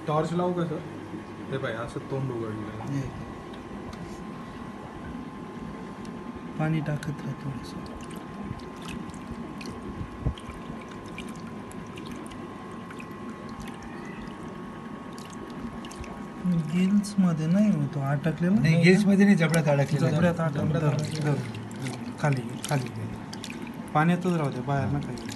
Torch लावू का sir? हे बाय असं तोंड उघडलं. पाणी टाकत राहा थोडंसं. गिल्स मध्ये नाही होतो अटकलेला. नाही गिल्स मध्ये नाही, जबड्यात अडकलेला. जबड्यात अटकलं. खाली खाली पाण्यातच राहू दे, बाहेर नका येऊ.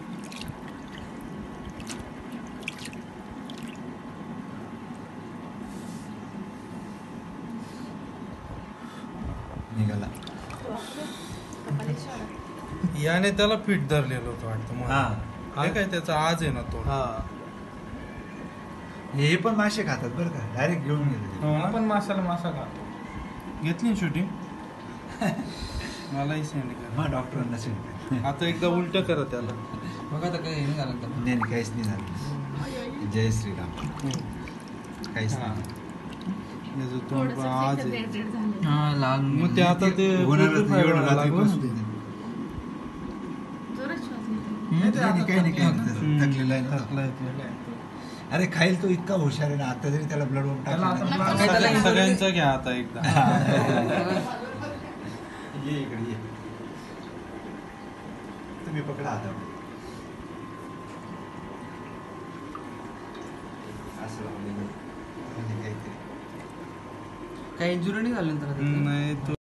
निघाला. याने त्याला फिट धरलेलं होतं वाटतं. हा काय त्याचा आज आहे ना तो. हे पण मासे खातात बरं का, डायरेक्ट घेऊन गेले. आपण माशाला मासा खातो. घेतली शूटिंग. मलाही सेंड कर. डॉक्टरांना सेंड कर. आता एकदा उलट करा त्याला. बघा तर काही नाही झालं. नाही काहीच नाही झालं. जय श्रीराम. काहीच नाही. आज लाल मग ते आता ते अरे खाईल तो इतका हुशार आहे ना. आता जरी त्याला ब्लड वरून टाकलं. सगळ्यांचं घ्या आता एकदा. ये इकडे ये. तुम्ही पकडा आता. असं काही इंजुरी नाही झाली नाही.